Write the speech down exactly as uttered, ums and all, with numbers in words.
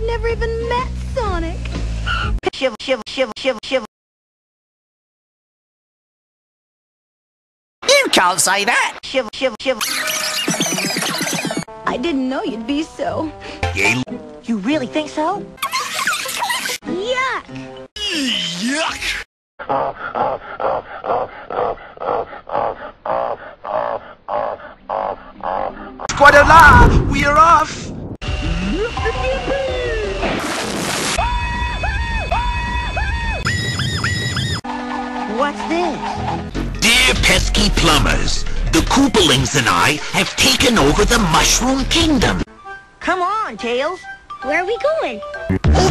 never even met Sonic. Shiv, shiv, shiv, shiv, shiv. You can't say that! Shiv, shiv, shiv. I didn't know you'd be so. You really think so? Yuck! Yuck! Squadron, we're off! What's this? Dear pesky plumbers, the Koopalings and I have taken over the Mushroom Kingdom. Come on, Tails. Where are we going?